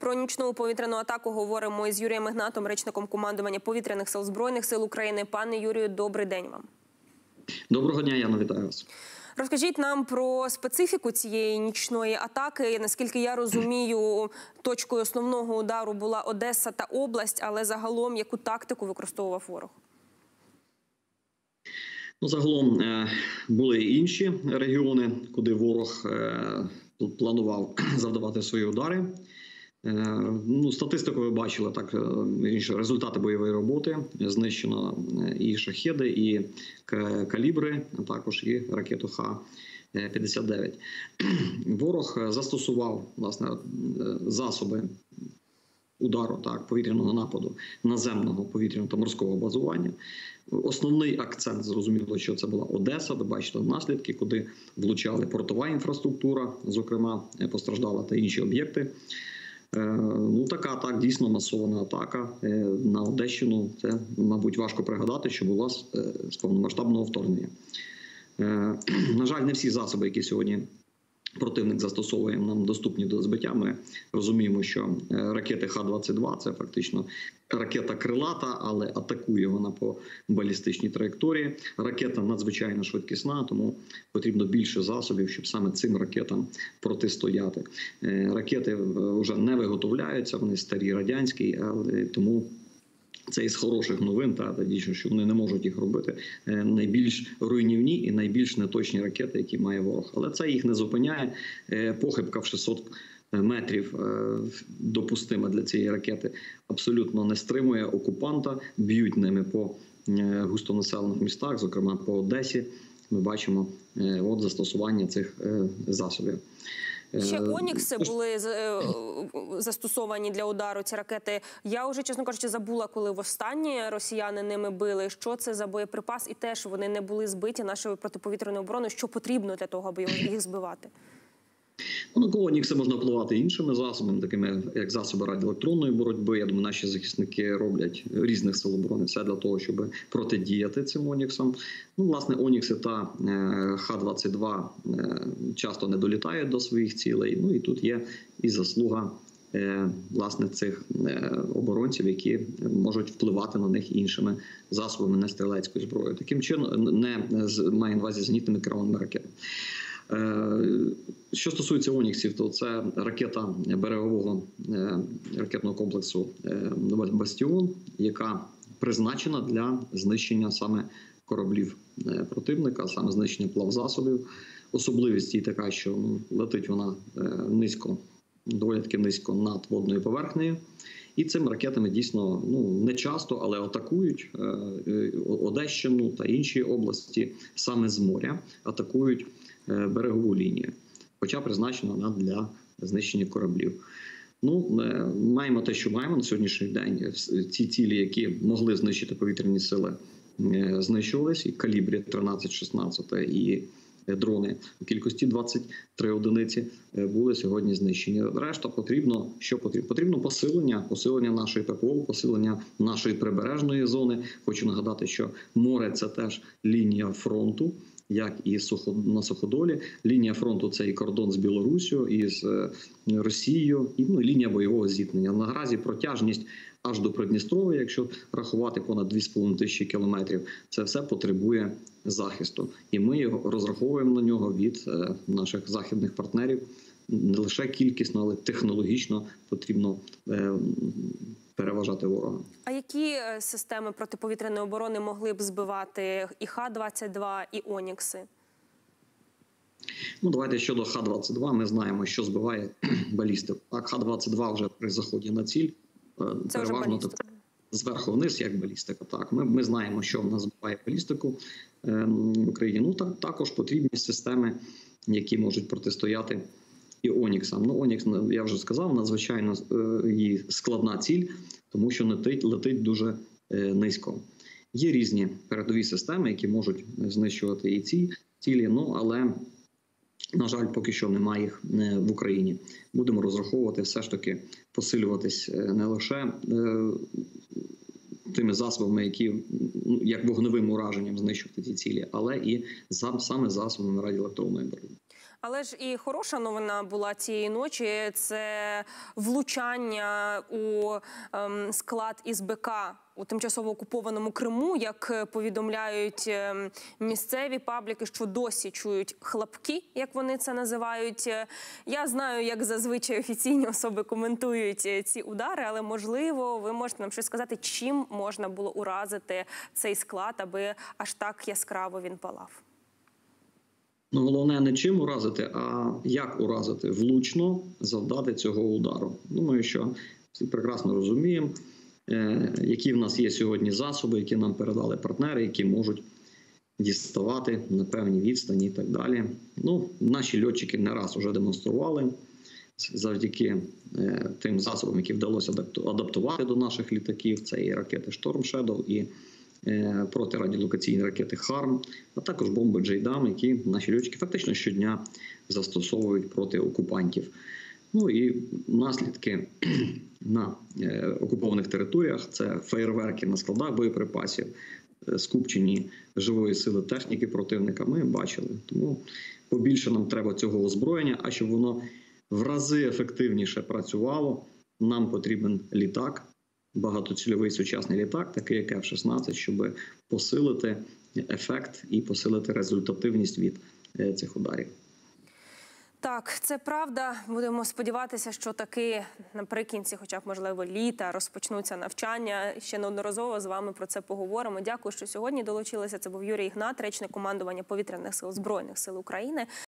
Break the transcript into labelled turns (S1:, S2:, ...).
S1: Про нічну повітряну атаку говоримо із Юрієм Ігнатом, речником командування Повітряних сил Збройних сил України. Пане Юрію, добрий день вам.
S2: Доброго дня, Яна, вітаю вас.
S1: Розкажіть нам про специфіку цієї нічної атаки. Наскільки я розумію, точкою основного удару була Одеса та область, але загалом яку тактику використовував ворог?
S2: Загалом були і інші регіони, куди ворог планував завдавати свої удари. Статистику ви бачили, так, результати бойової роботи. Знищено і шахеди, і калібри, а також і ракету Х-59. Ворог застосував, власне, засоби удару, так, повітряного нападу, наземного повітряного та морського базування. Основний акцент, зрозуміло, що це була Одеса. Ви бачите наслідки, куди влучали портова інфраструктура, зокрема, постраждала та інші об'єкти. Така так, дійсно масована атака на Одещину. Це, мабуть, важко пригадати, що була з повномасштабного вторгнення. На жаль, не всі засоби, які сьогодні противник застосовує, нам доступні до збиття. Ми розуміємо, що ракети Х-22 – це фактично ракета крилата, але атакує вона по балістичній траєкторії. Ракета надзвичайно швидкісна, тому потрібно більше засобів, щоб саме цим ракетам протистояти. Ракети вже не виготовляються, вони старі, радянські, тому це із хороших новин, дійсно, що вони не можуть їх робити. Найбільш руйнівні і найбільш неточні ракети, які має ворог. Але це їх не зупиняє. Похибка в 600 метрів допустима для цієї ракети абсолютно не стримує окупанта. Б'ють ними по густонаселених містах, зокрема по Одесі. Ми бачимо застосування цих засобів.
S1: Ще «Онікси» були застосовані для удару, ці ракети. Я вже, чесно кажучи, забула, коли востаннє росіяни ними били. Що це за боєприпас? І теж вони не були збиті нашою протиповітряною обороною. Що потрібно для того, аби їх збивати?
S2: На «Онікси» можна впливати іншими засобами, такими як засоби радіоелектронної боротьби. Я думаю, наші захисники роблять різних сил оборони все для того, щоб протидіяти цим «Оніксам». Власне, «Онікси» та Х-22 часто не долітають до своїх цілей. І тут є і заслуга власне цих оборонців, які можуть впливати на них іншими засобами, не стрілецькою зброєю. Таким чином, не маю на увазі зенітними керованими ракетами. Що стосується «Оніксів», то це ракета берегового ракетного комплексу «Бастіон», яка призначена для знищення саме кораблів противника, саме знищення плавзасобів. Особливість її така, що летить вона низько, доволі таки низько над водною поверхнею. І цими ракетами дійсно не часто, але атакують Одещину та інші області саме з моря, атакують берегову лінію, хоча призначена вона для знищення кораблів. Маємо те, що маємо на сьогоднішній день. Ці цілі, які могли знищити повітряні сили, знищувались. І калібрі 13-16, і дрони у кількості 23 одиниці були сьогодні знищені. Решта потрібно, що потрібно? Потрібно посилення нашої ППО, посилення нашої прибережної зони. Хочу нагадати, що море – це теж лінія фронту, як і на Суходолі. Лінія фронту – це і кордон з Білоруссю, і з Росією, і лінія бойового зіткнення. Наразі протяжність аж до Придністров'я, якщо рахувати понад 2500 кілометрів, це все потребує захисту. І ми його розраховуємо на нього від наших західних партнерів. Не лише кількісно, але технологічно потрібно переважати ворога.
S1: А які системи протиповітряної оборони могли б збивати і Х-22, і «Онікси»?
S2: Давайте щодо Х-22. Ми знаємо, що збиває балістику. Так, Х-22 вже при заході на ціль.
S1: Це переважно
S2: зверху вниз, як балістика. Так, ми знаємо, що в нас збиває балістику в Україні. Також потрібні системи, які можуть протистояти і «Оніксам». «Онікс», я вже сказав, надзвичайно її складна ціль, тому що летить дуже низько. Є різні передові системи, які можуть знищувати і ці цілі, але, на жаль, поки що немає їх в Україні. Будемо розраховувати все ж таки посилюватись не лише тими засобами, які як вогневим ураженням знищувати ці цілі, але і саме засобами радіоелектронної боротьби.
S1: Але ж і хороша новина була цієї ночі – це влучання у склад СБК у тимчасово окупованому Криму. Як повідомляють місцеві пабліки, що досі чують хлопки, як вони це називають. Я знаю, як зазвичай офіційні особи коментують ці удари, але, можливо, ви можете нам щось сказати, чим можна було уразити цей склад, аби аж так яскраво він палав?
S2: Ну, головне не чим уразити, а як уразити, влучно завдати цього удару. Думаю, що всі прекрасно розуміємо, які в нас є сьогодні засоби, які нам передали партнери, які можуть діставати на певній відстані і так далі. Ну, наші льотчики не раз вже демонстрували завдяки тим засобам, які вдалося адаптувати до наших літаків. Це і ракети Storm Shadow, і протирадіолокаційні ракети «Харм», а також бомби «Джейдам», які наші льотчики фактично щодня застосовують проти окупантів. Ну і наслідки на окупованих територіях – це феєрверки на складах боєприпасів, скупчені живої сили техніки противника, ми бачили. Тому побільше нам треба цього озброєння, а щоб воно в рази ефективніше працювало, нам потрібен літак, багатоцільовий сучасний літак, такий як F-16, щоб посилити ефект і посилити результативність від цих ударів.
S1: Так, це правда. Будемо сподіватися, що таки наприкінці, хоча б, можливо, літа, розпочнуться навчання. Ще неодноразово з вами про це поговоримо. Дякую, що сьогодні долучилися. Це був Юрій Ігнат, речник командування Повітряних сил Збройних сил України.